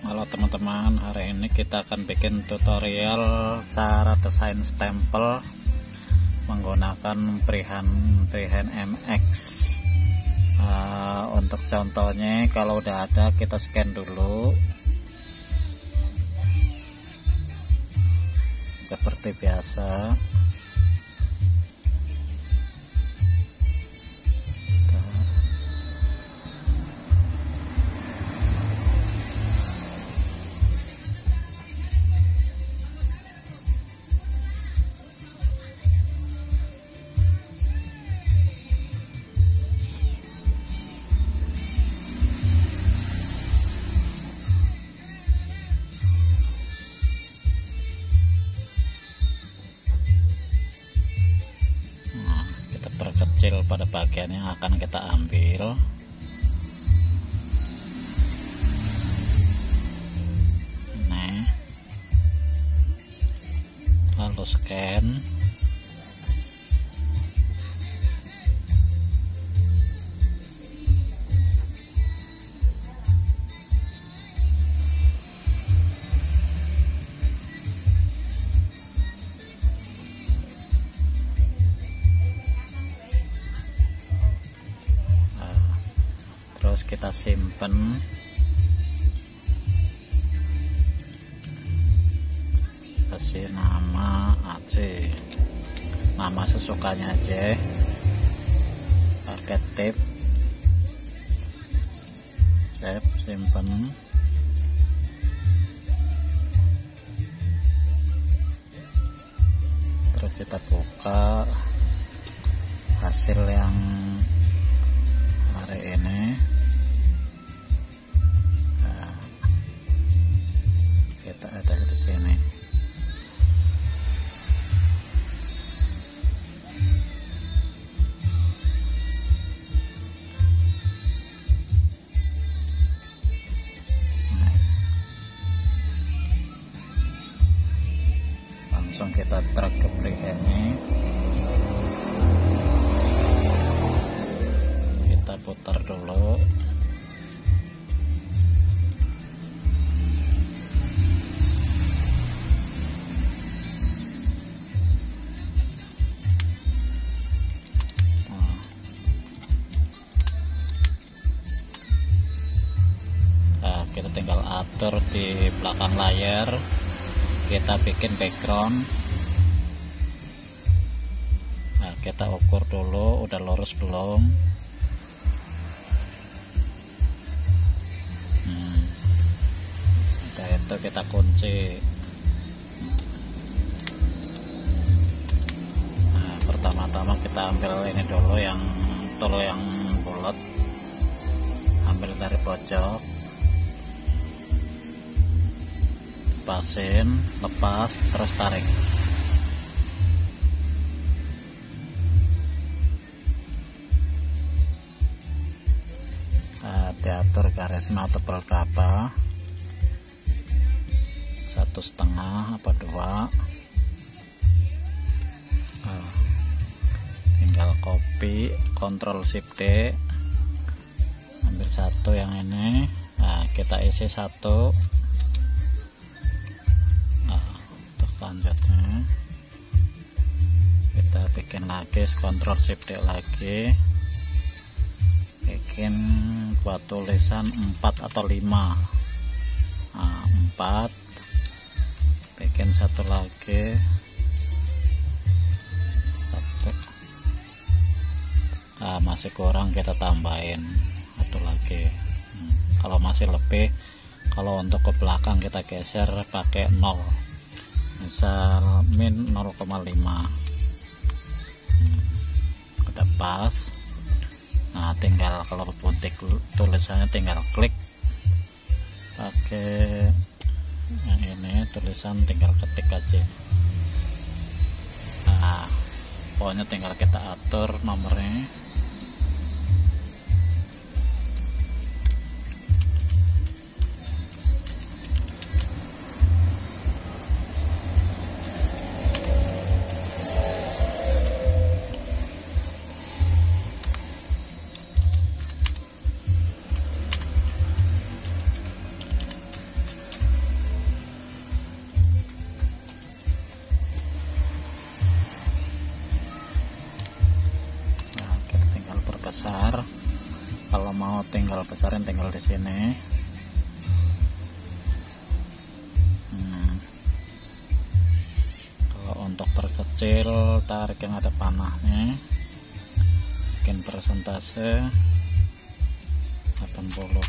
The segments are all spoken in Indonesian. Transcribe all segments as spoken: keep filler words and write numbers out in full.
Halo teman-teman, hari ini kita akan bikin tutorial cara desain stempel menggunakan freehand freehand M X. Uh, untuk contohnya, kalau udah ada kita scan dulu seperti biasa. Perkecil pada bagian yang akan kita ambil. Nah, lalu scan. Kita simpen, kasih nama aja, nama sesukanya aja, pakai tip, save, simpen. Terus kita buka hasil yang hari ini. Kita ada di sini. Nah, langsung kita drag ke freehand-nya. Kita putar dulu. Kita tinggal atur di belakang layar, kita bikin background. Nah, kita ukur dulu udah lurus belum. hmm. Udah, itu kita kunci. Nah, pertama-tama kita ambil ini dulu, yang tolo yang bulat, ambil dari pojok, lepasin, lepas, terus tarik. Nah, diatur garisnya tebal berapa, satu setengah apa dua. Nah, tinggal copy, Ctrl Shift D, ambil satu yang ini. Nah, kita isi satu. Selanjutnya kita bikin lagi, Ctrl Shift D lagi, bikin buat tulisan empat atau lima. Nah, empat, bikin satu lagi, satu. Nah, masih kurang, kita tambahin satu lagi. hmm. Kalau masih lebih, kalau untuk ke belakang kita geser pakai nol, misal min nol koma lima. hmm, udah pas. Nah, tinggal kalau putih tulisannya tinggal klik, pakai yang ini tulisan tinggal ketik aja. Nah, pokoknya tinggal kita atur nomornya. tinggal besarin, tinggal di sini. hmm. Kalau untuk terkecil, tarik yang ada panahnya, bikin persentase delapan puluh.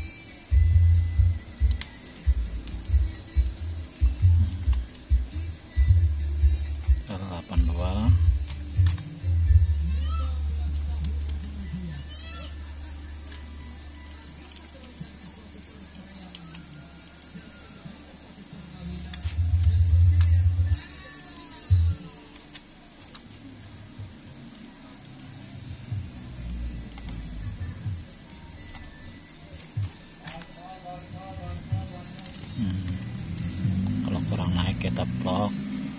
delapan puluh dua. Hmm. Kalau kurang naik kita blok.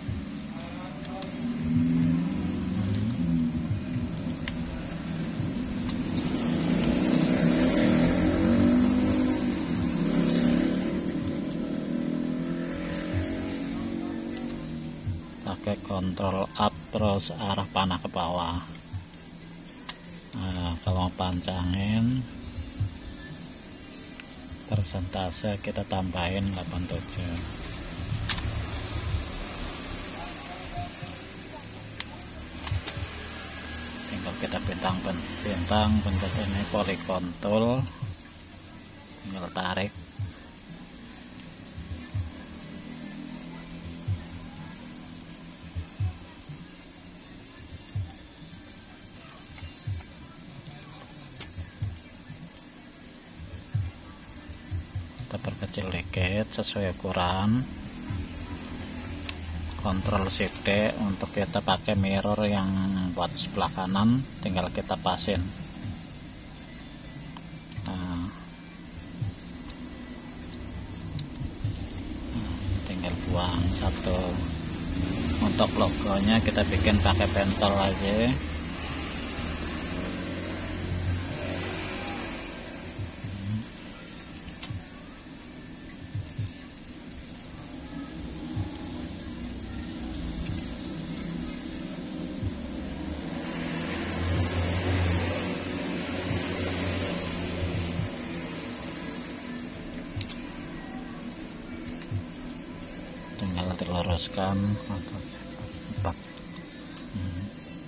Pakai kontrol up terus arah panah ke bawah. Nah, kalau pancangin persentase kita tambahin delapan puluh tujuh. Tinggal kita bintang-bintang bentuk ini polygon tool, tinggal tarik. Kita perkecil dikit sesuai ukuran. Kontrol shift D untuk kita pakai mirror yang buat sebelah kanan, tinggal kita pasin. Nah, tinggal buang satu. Untuk logonya kita bikin pakai pentol aja. Tinggal diluruskan atau empat. hmm.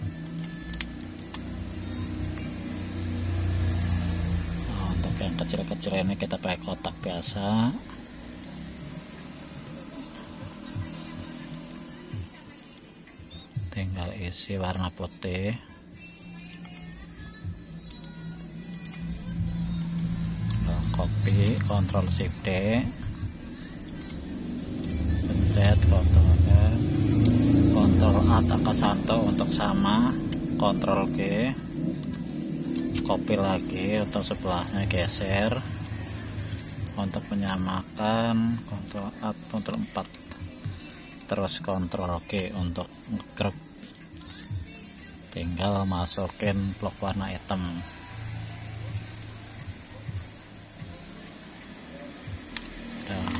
Nah, untuk yang kecil-kecil ini kita pakai kotak biasa. Tinggal isi warna putih. Tinggal copy, kontrol shift D, kontrol kontrol A angka satu untuk sama, kontrol G, copy lagi untuk sebelahnya, geser untuk menyamakan, kontrol A, kontrol empat, terus kontrol G untuk ngegroup. Tinggal masukin blok warna hitam. Udah.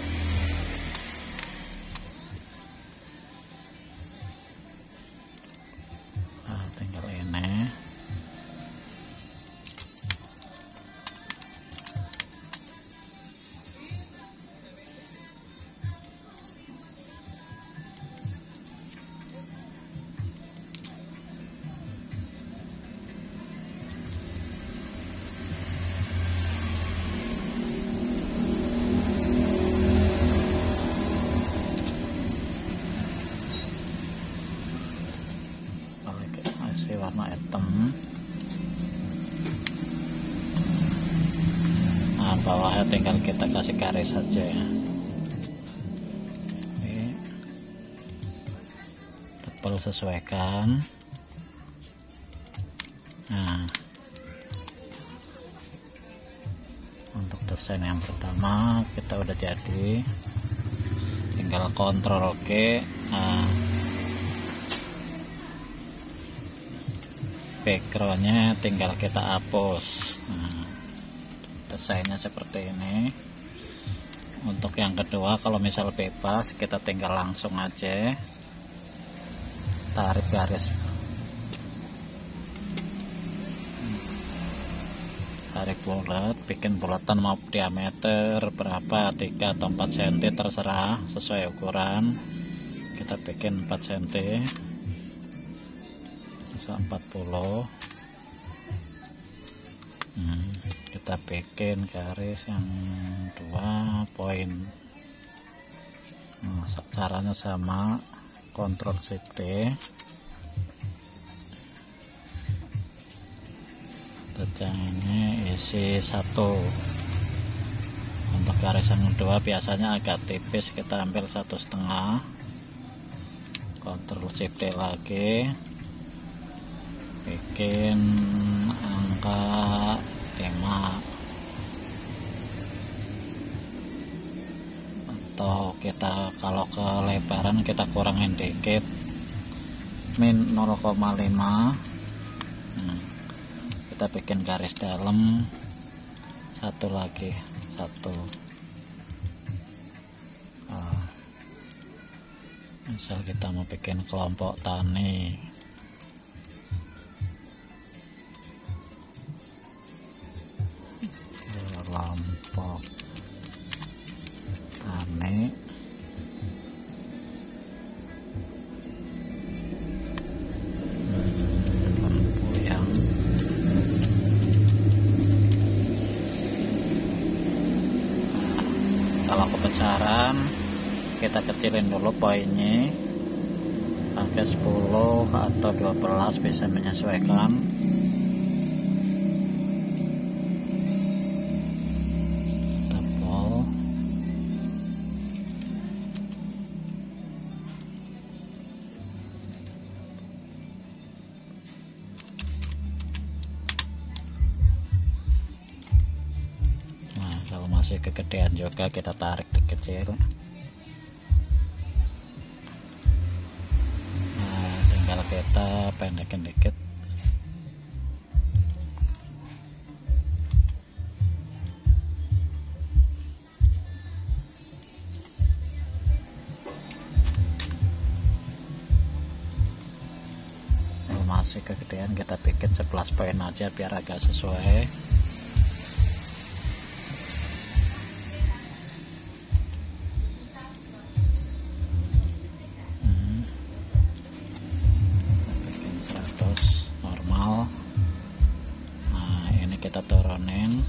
Nah, tinggal ini. Warna hitam. Nah, bawahnya tinggal kita kasih garis saja ya. Oke. Tebal sesuaikan. Nah, untuk desain yang pertama kita udah jadi, tinggal kontrol G. Nah, backgroundnya tinggal kita hapus. Nah, desainnya seperti ini. Untuk yang kedua, kalau misal bebas, kita tinggal langsung aja tarik garis tarik bulat, bikin bulatan mau diameter berapa, tiga atau empat sentimeter terserah sesuai ukuran. Kita bikin empat sentimeter, bisa empat puluh. hmm, kita bikin garis yang dua poin. Nah, caranya sama, Ctrl Shift D. Yang ini isi satu. Untuk garis yang kedua biasanya agak tipis, kita ambil satu setengah. Ctrl Shift D lagi, bikin angka lima, atau kita kalau kelebaran kita kurangin dikit, min nol koma lima. nah, kita bikin garis dalam satu lagi, satu. Nah, misal kita mau bikin kelompok tani, kelompok tani, lampu yang kalau kebesaran kita kecilin dulu poinnya, pakai sepuluh atau dua belas bisa menyesuaikan. Tebal. Nah, kalau masih kegedean juga kita tarik kecil. Tinggal kita pendekin dikit. Kalau masih kegedean kita bikin sebelas poin aja biar agak sesuai. Kita turunin,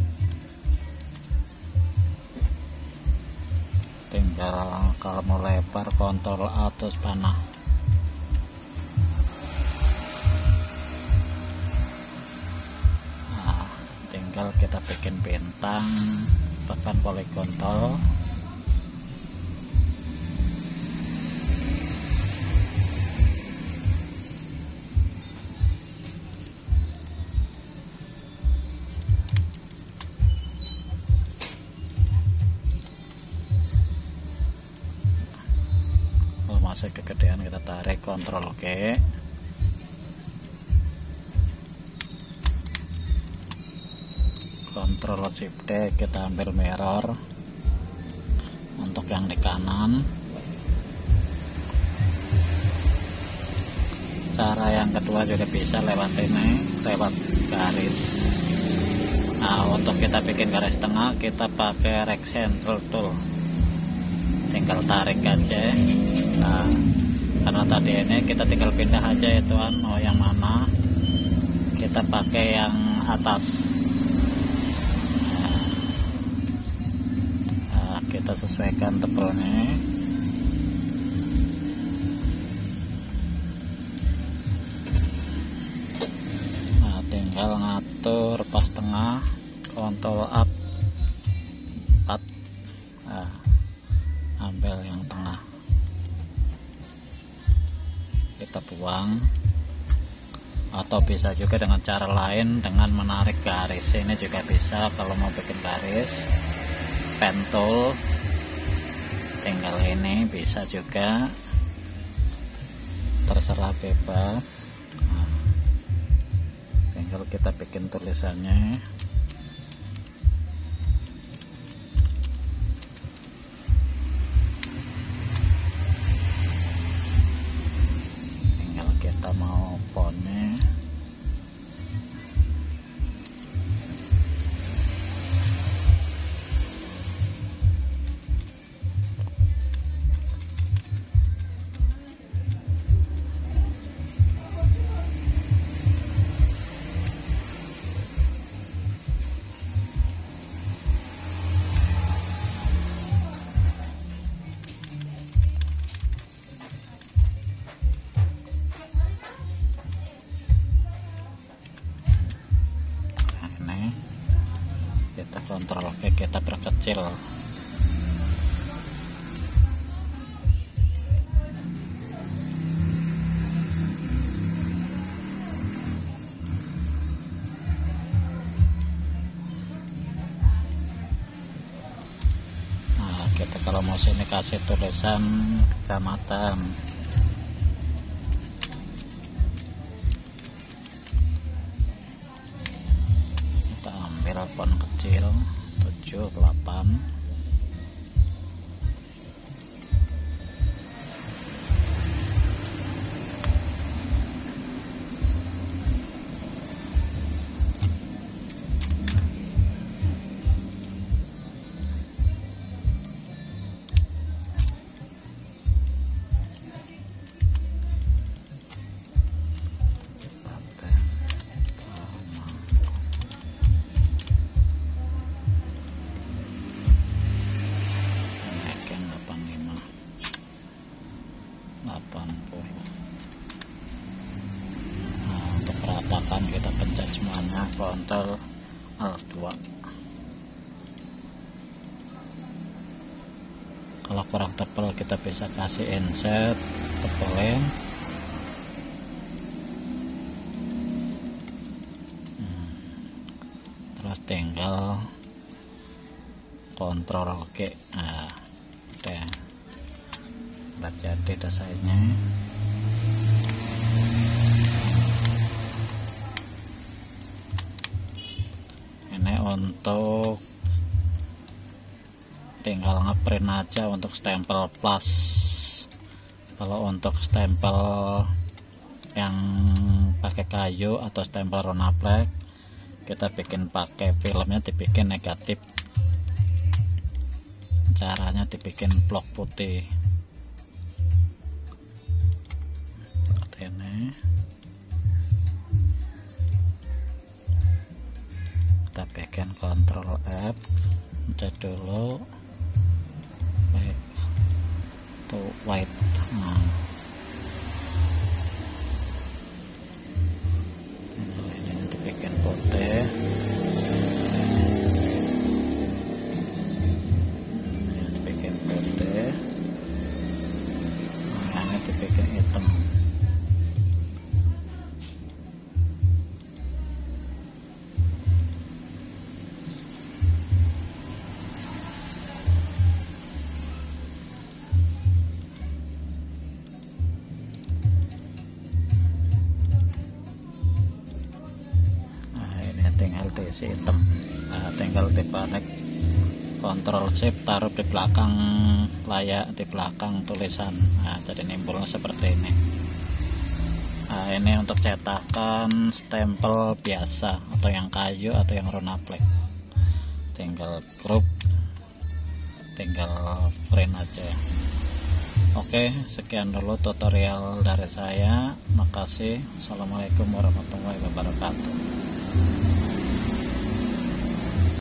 tinggal kalau mau lebar Ctrl A terus panah. Nah, tinggal kita bikin bintang, tekan polygon tool. Masih kegedean kita tarik, Ctrl G. Ctrl Shift D, kita ambil mirror untuk yang di kanan. Cara yang kedua juga bisa lewat ini, lewat garis. Nah, untuk kita bikin garis tengah kita pakai rectangle tool, tinggal tarik aja. Nah, karena tadi ini kita tinggal pindah aja ya tuan, mau yang mana, kita pakai yang atas. Nah, kita sesuaikan tebelnya. Nah, tinggal ngatur pas tengah, Ctrl up empat. Nah, ambil yang tengah, kita buang. Atau bisa juga dengan cara lain, dengan menarik garis ini juga bisa. Kalau mau bikin garis, pen tool, tinggal ini bisa juga, terserah bebas. Nah, tinggal kita bikin tulisannya. Kita mau fontnya diperkecil. Nah, kita kalau mau sini kasih tulisan kecamatan. Font kecil tujuh delapan. Nah, untuk peratakan kita pencet semuanya, Ctrl Alt dua. Kalau kurang tebal kita bisa kasih insert, tebelin. hmm. Terus tinggal Ctrl G. Nah, udah udah jadi desainnya. Ini untuk tinggal ngeprint aja untuk stempel plus. Kalau untuk stempel yang pakai kayu atau stempel Ronaplek, kita bikin pakai filmnya, dibikin negatif. Caranya dibikin blok putih seperti ini. Kita bikin Ctrl F, pencet dulu baik to white. Nah, ini dibikin putih. Ini dibikin putih. Nah, ini dibikin hitam. Tinggal diisi hitam. Nah, tinggal dibalik, Ctrl Shift, taruh di belakang layar, di belakang tulisan. Nah, jadi nimbulnya seperti ini. Nah, ini untuk cetakan stempel biasa atau yang kayu atau yang Ronaplek. Tinggal grup, tinggal print aja. Oke, sekian dulu tutorial dari saya. Makasih. Assalamualaikum warahmatullahi wabarakatuh.